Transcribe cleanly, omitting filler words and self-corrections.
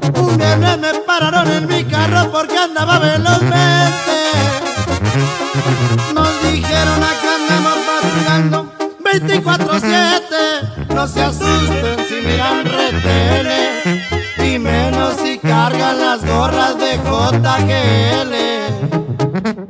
Un viernes me pararon en mi carro porque andaba velozmente. Nos dijeron acá andamos patrullando 24/7. No se asusten si miran retenes, y menos si cargan las gorras de JGL.